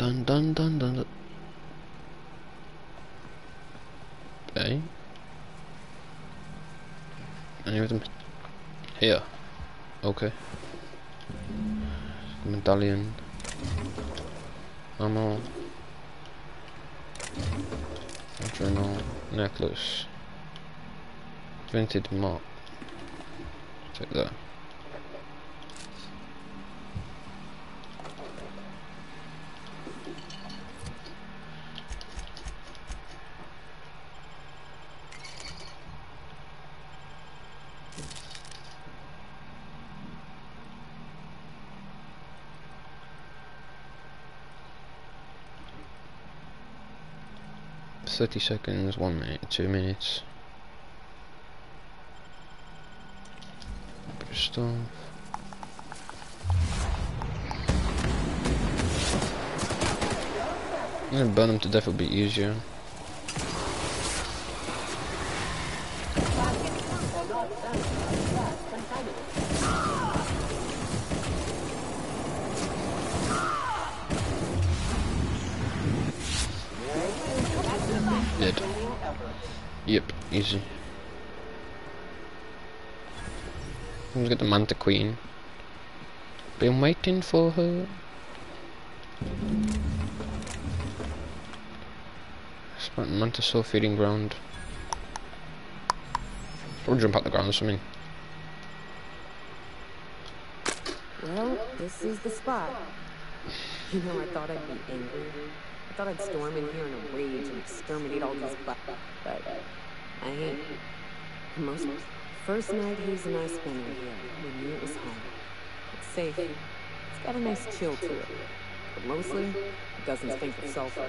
dun dun dun dun. Okay. Any of them here? Okay. Medallion. Ammo. Journal. Necklace. Vintage mop. Take that. $30, 1 minute, 2 minutes. Bit of stuff. I'm gonna burn them to death, it'll be easier. Dead. Yep, easy. Let's get the Manta Queen. Been waiting for her. Spent Mantisaur feeding ground. Or jump out the ground or something. Well, this is the spot. You know, I thought I'd be angry. I thought I'd storm in here in a rage and exterminate all these but I ain't. Most first night Hayes and I spent in here, we knew it was home. It's safe. It's got a nice chill to it. But mostly, it doesn't stink of sulfur.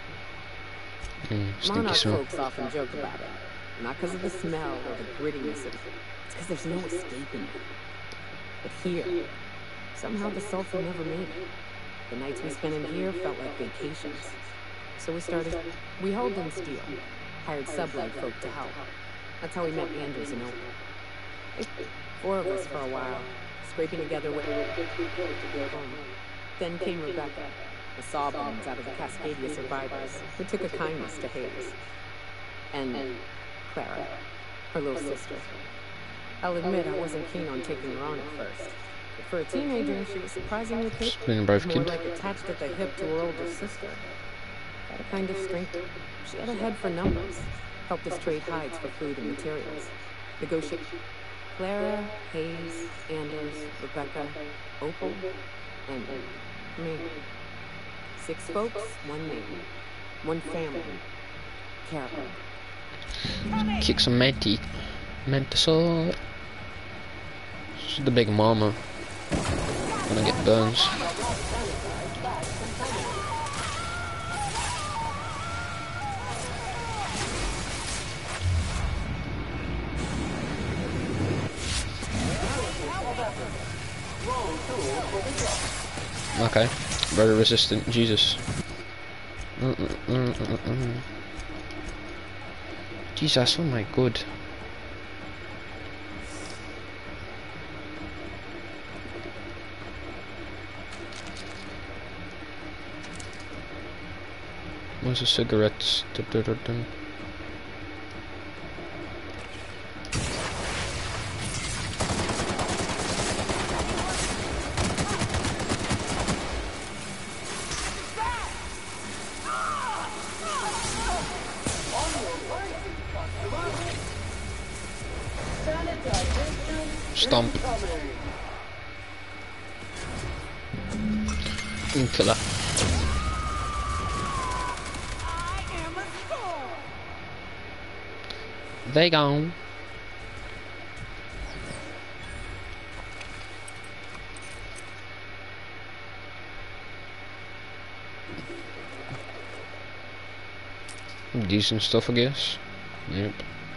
Monarch folks often joke about it. Not because of the smell or the grittiness of it. It's because there's no escaping it. But here, somehow the sulfur never made it. The nights we spent in here felt like vacations. So we hauled in steel, hired sublight folk to help. That's how we met Anders and Opal. 4 of us for a while, scraping together what we could to go home. Then came Rebecca, the sawbones out of the Cascadia survivors, who took a kindness to Hayes. And Clara, her little sister. I'll admit I wasn't keen on taking her on at first. But for a teenager, she was surprisingly capable. More like attached at the hip to her older sister. Had a kind of strength. She had a head for numbers. Helped us trade hides for food and materials. Negotiate. Clara, Hayes, Anders, Rebecca, Opal, and me. 6 folks, 1 name. 1 family. Caravan. Kick some Mantisaur. She's the big mama. When I get burns. Okay, very resistant, Jesus. Jesus, oh my god. Where's the cigarettes? Stomp. Killer. They gone. Decent stuff, I guess. Yep.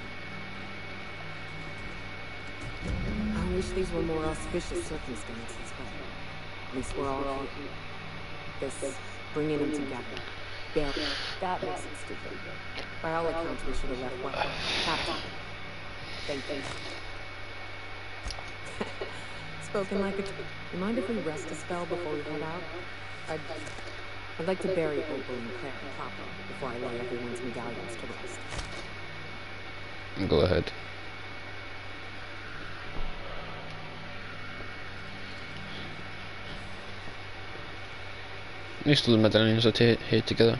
I wish these were more auspicious circumstances, but at least we're all here. This bringing them together. Yeah, that makes it stupid. By all accounts, we should have left one. Captain. Thank you. Spoken like a... You mind if we rest a spell before we head out? I'd like to bury Opal and Claire proper before I lay everyone's medallions to rest. Go ahead. At least all the medallions are here together.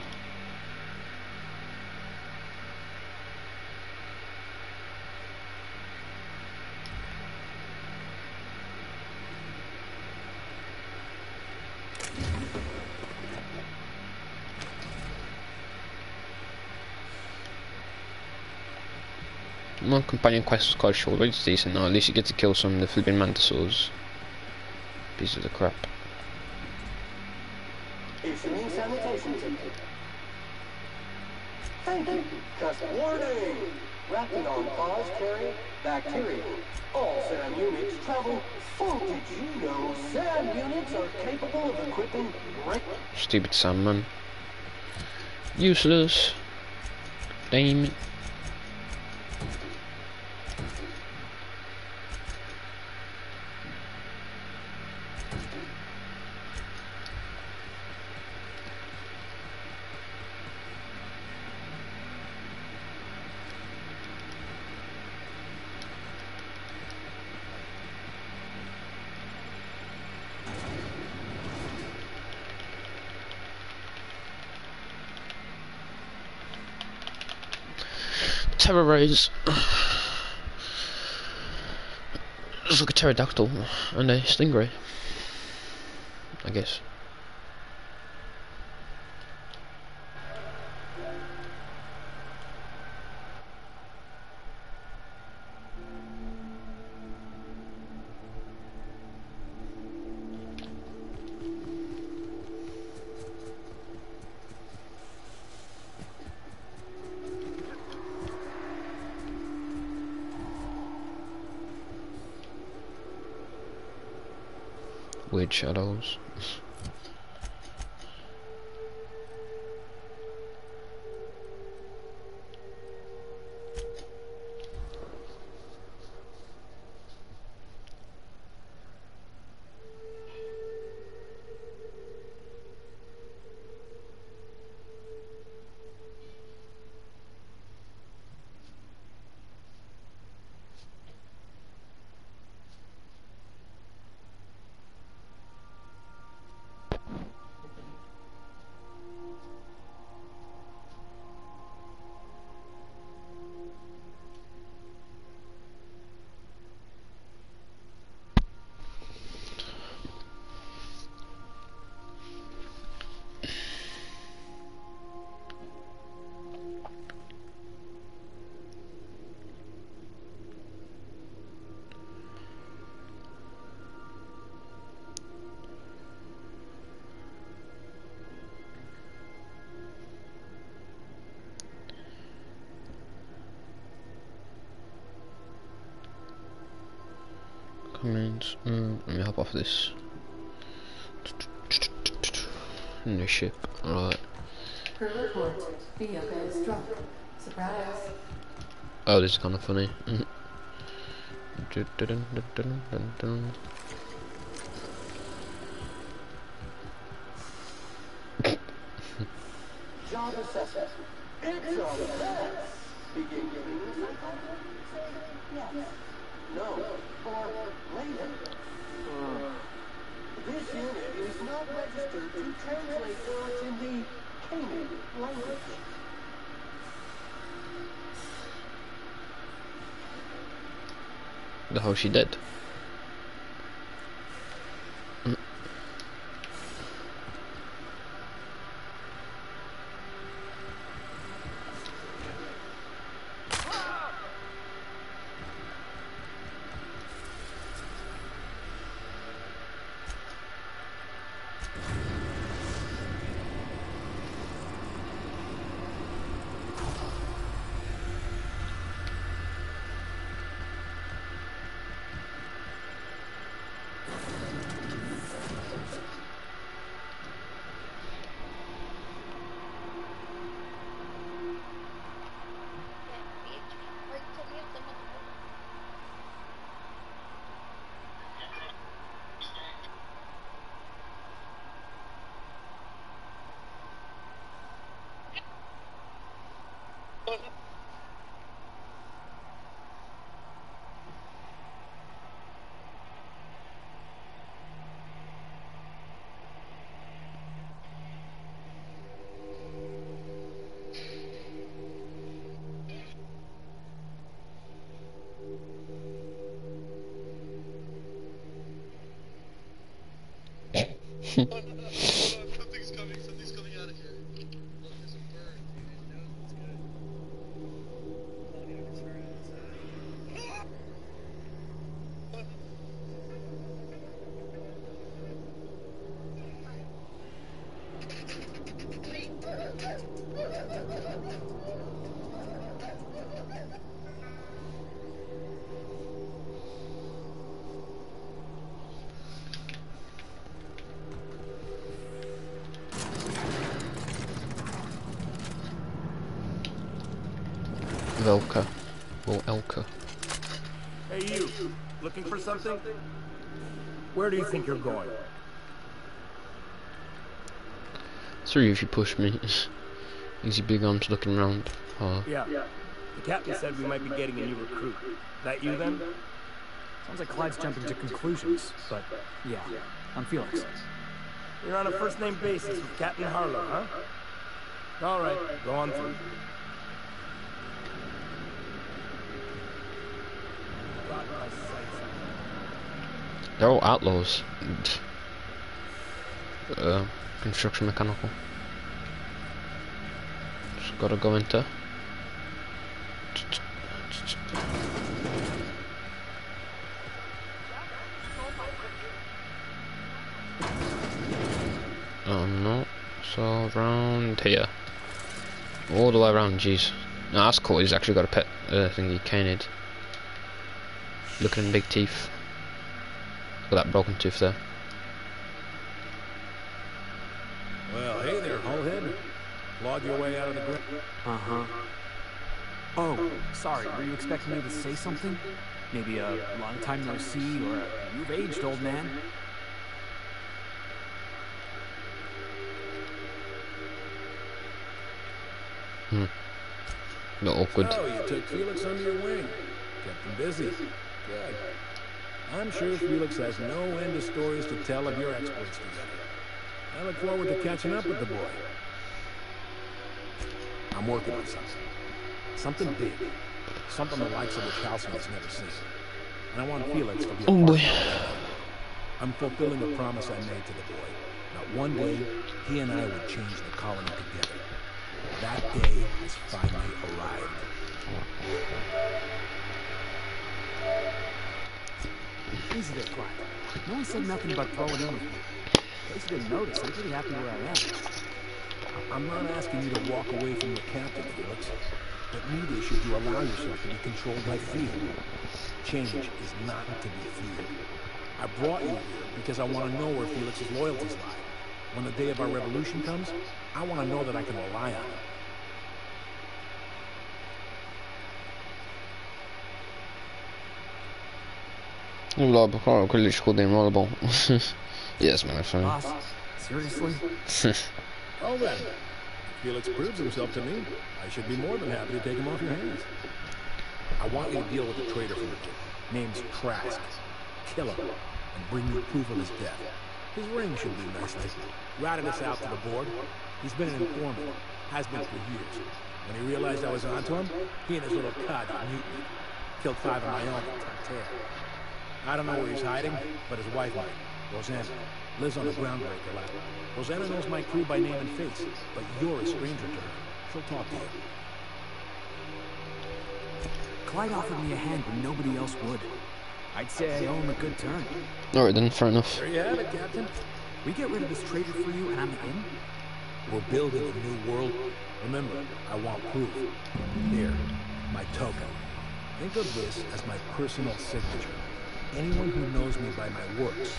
My companion quest was quite short, but it's decent now. At least you get to kill some of the flipping mantisaurs. Pieces of crap. Issuing sanitation ticket. Thank you. Just warning. Raptidon paws carry bacteria. All SAM units travel. So did you know SAM units are capable of equipping Stupid Sandman. Useless. Damn it. Terror rays. It's like a pterodactyl and a stingray, I guess. Weird shadows. Comments. Let me hop off this. New ship. Alright. Per report, Bioka is drunk. Surprise. Oh, this is kind of funny. job assessment? It's a mess. Begin giving the psychology? Yes. No. Or later. This unit is not registered to translate words in the Canaan language. The hell, she dead? Something's coming out of here. Look, there's a bird. No, it's good. Claudia, just heard it. Velka. Or Elka. Hey you, looking for something? Where do you think you're going? Sorry if you push me. Easy big arms looking around. Oh. Yeah. The captain said we might be getting a new recruit. That you then? Sounds like Clyde's jumping to conclusions, but yeah, I'm Felix. You're on a first-name basis with Captain Harlow, huh? All right, go on through. They're all outlaws. Construction mechanical. Just gotta go into. Oh no. So around here. All the way around, jeez. No, that's cool, he's actually got a pet thingy, canid. Looking big teeth. Look at that broken tooth there. Well, hey there, Hullhead. Clawed your way out of the grip. Uh-huh. Oh, sorry, were you expecting me to say something? Maybe a long time no see, or a you've aged, old man? Not awkward. Oh, you took Felix under your wing. Kept him busy. Good. I'm sure Felix has no end of stories to tell of your exploits together. I look forward to catching up with the boy. I'm working on something. Something big. Something the likes of which Halcyon has never seen. And I want Felix to be a part of it. I'm fulfilling a promise I made to the boy. That one day, he and I would change the colony together. That day has finally arrived. Easy there, Clyde. No one said nothing about throwing in with me. In case you didn't notice, I'm pretty happy where I am. I'm not asking you to walk away from your captain, Felix. But neither should you allow yourself to be controlled by fear. Change is not to be feared. I brought you here because I want to know where Felix's loyalties lie. When the day of our revolution comes, I want to know that I can rely on him. والله بقرأ كلش خذين والله. Yes, man, I'm Boss, seriously? Oh then, if Felix proves himself to me, I should be more than happy to take him off your hands. I want you to deal with the traitor from the kid. Name's Trask. Kill him, and bring me proof of his death. His ring should be nicely. Routed us out to the board. He's been an informant. Has been for years. When he realized I was onto him, he and his little cod mutinied. Killed 5 of my own in Tartare. I don't know where he's hiding, but his wife might. Rosanna lives on the groundbreaker lab. Rosanna knows my crew by name and face, but you're a stranger to her. She'll talk to you. Clyde offered me a hand when nobody else would. I'd say I owe him a good turn. Alright then, fair enough. There you have it, Captain. We get rid of this traitor for you and I'm in? We're building a new world. Remember, I want proof. Here, my token. Think of this as my personal signature. Anyone who knows me by my works.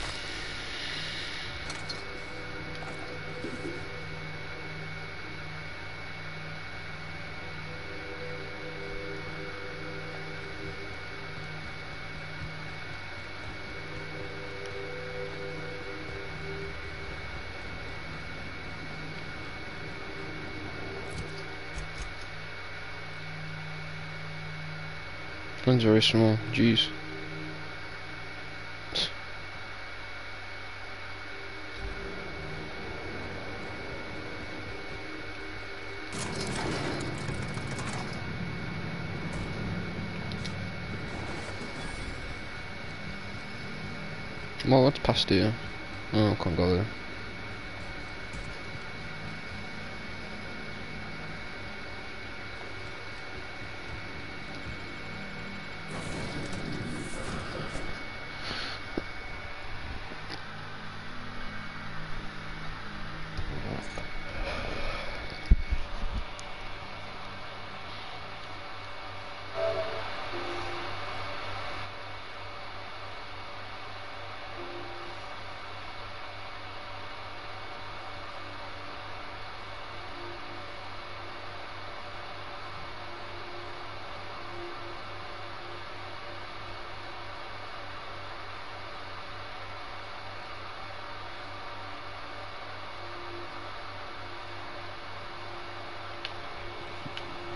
One's very small, jeez. Well, what's past here? Oh, I can't go there.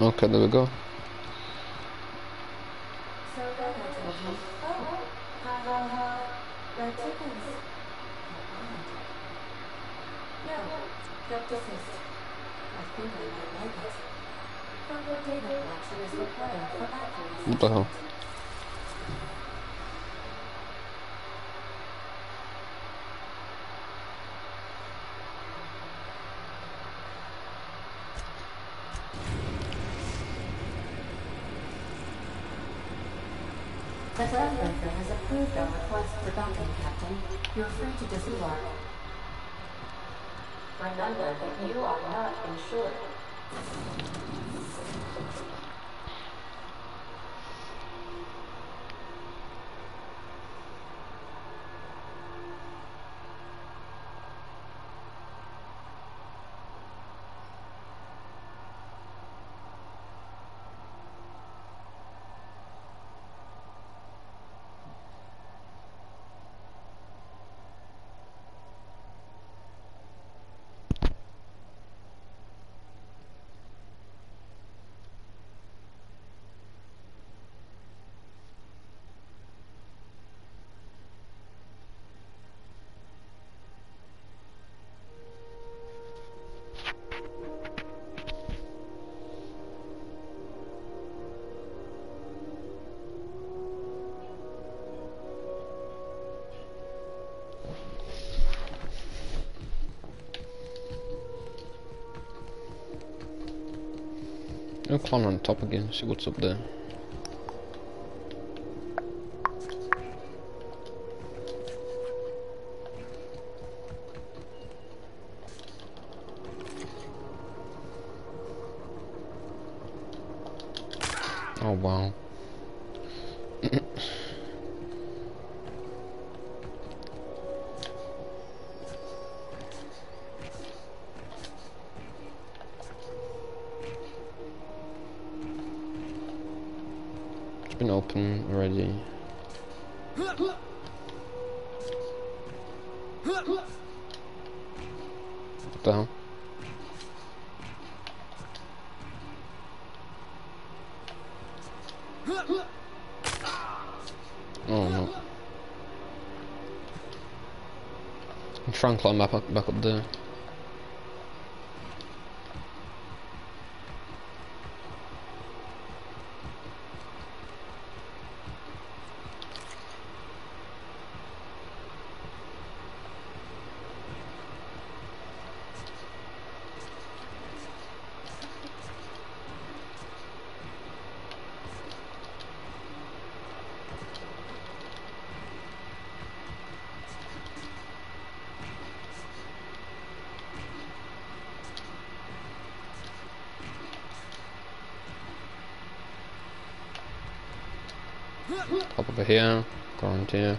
Okay, there we go. So then I told him, oh, ha ha ha, red chickens. No, don't desist. I think I might like it. Further data collection is required for accuracy. What the hell? The groundbreaker has approved our request for docking, Captain. You're free to disembark. Remember that you are not insured. I'll climb on top again, see what's up there. Oh wow. It's been open already. What the hell? Oh no. I'm trying to climb back up there. Hop over here, go around here.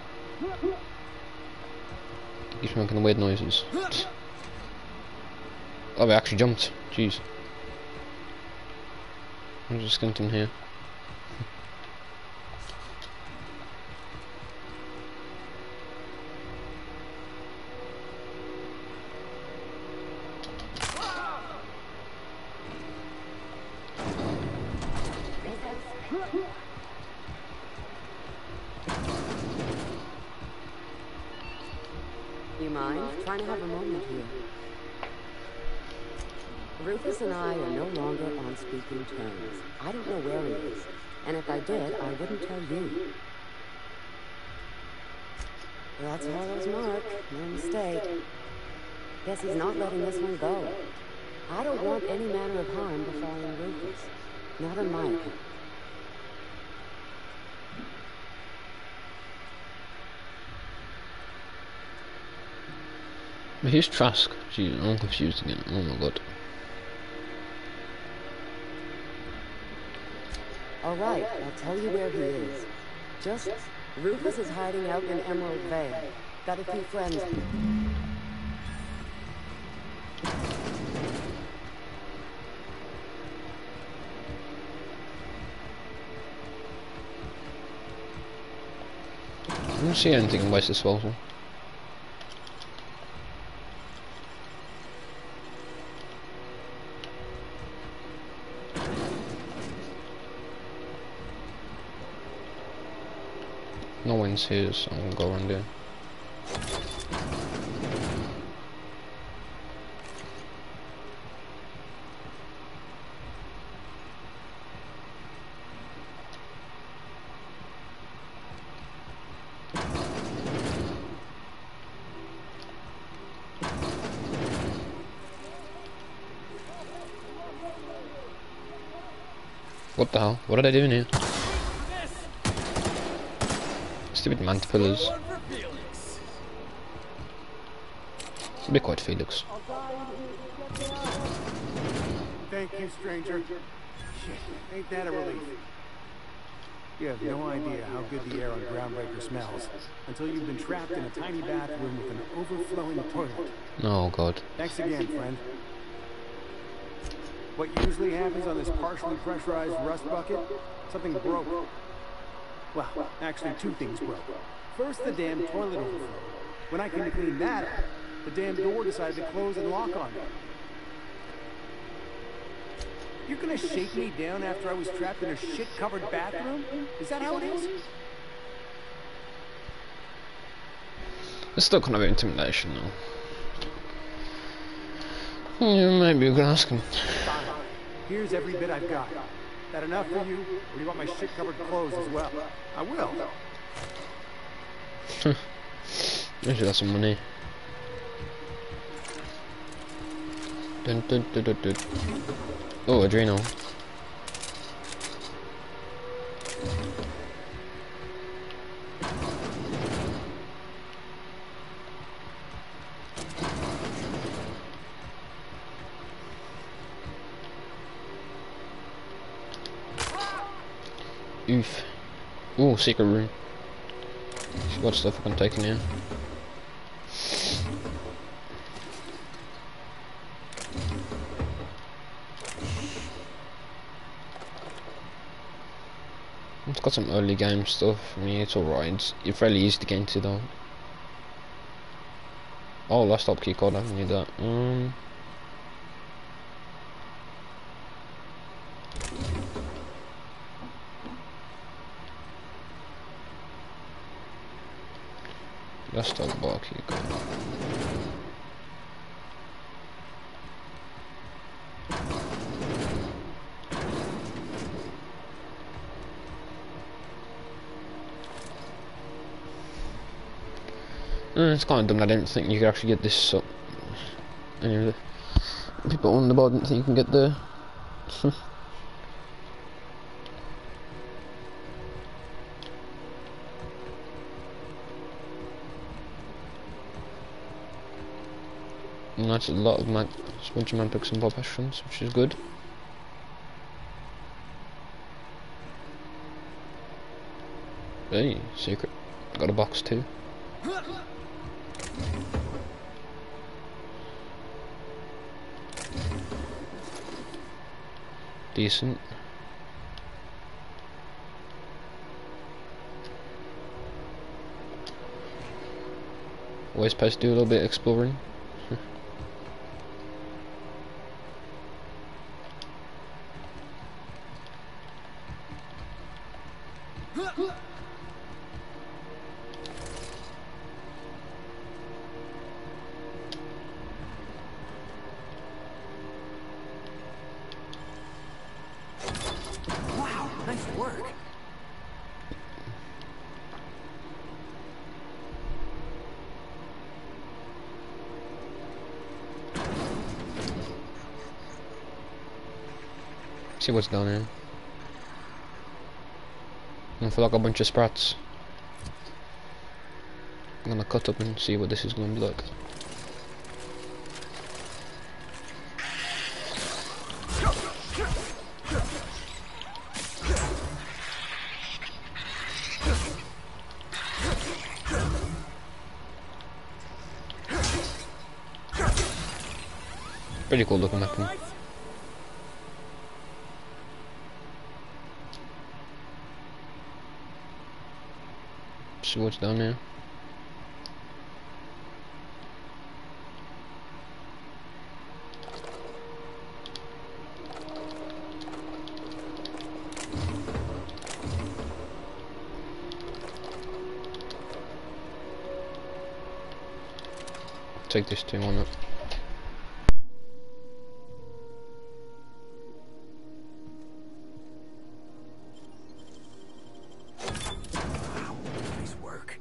Keeps making weird noises. Oh, we actually jumped. Jeez. There's a skeleton here. You mind trying to have a moment here? Rufus and I are no longer on speaking terms. I don't know where he is, and if I did, I wouldn't tell you. That's Harlow's mark, no mistake. Guess he's not letting this one go. I don't want any manner of harm befalling Rufus. Not on my account. But here's Trask. Jeez, I'm confused again. Oh my god. Alright, I'll tell you where he is. Rufus is hiding out in Emerald Vale. Got a few friends. I don't see anything in Waste Disposal. No one's here, so I'm gonna go around there. What the hell? What are they doing here? Stupid Mantipillars. Be quite Felix. Thank you, stranger. Shit, ain't that a relief? You have no idea how good the air on Groundbreaker smells until you've been trapped in a tiny bathroom with an overflowing toilet. Oh god. Thanks again, friend. What usually happens on this partially pressurized rust bucket? Something broke. Well, actually two things broke. First, the damn toilet overflowed. When I came to clean that up, the damn door decided to close and lock on me. You're gonna shake me down after I was trapped in a shit-covered bathroom? Is that how it is? It's still kind of intimidation though. Yeah, maybe you can ask him. Fine. Here's every bit I've got. That enough for you? Or do you want my shit-covered clothes as well? I will. Maybe that's some money. Dun, dun, dun, dun, dun. Oh, Adrenal. Oof. Ooh, secret room. What stuff I can take in here? It's got some early game stuff. I mean, it's alright. It's fairly easy to get into though. Oh, last stop key card. I don't need that. Last stop bar key card. It's kind of dumb. I didn't think you could actually get this up. Anyway, people on the board didn't think you can get there. And that's a lot of a bunch of man picks and bob questions, which is good. Hey, secret. Got a box too. Decent. Always supposed to do a little bit of exploring. Wow, nice work. See what's down here. I feel like a bunch of sprats. I'm gonna cut up and see what this is gonna be like. Pretty cool looking weapon. See what's down here. take this team on it. Nice work.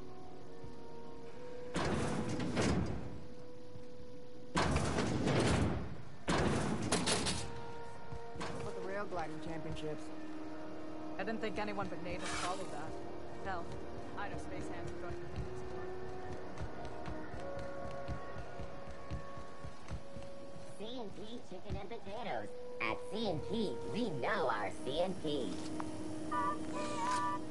For the rail gliding championships. I didn't think anyone but natives followed that. Hell, I know space hands are going to think it's C&P chicken and potatoes. At C&P, we know our C&P.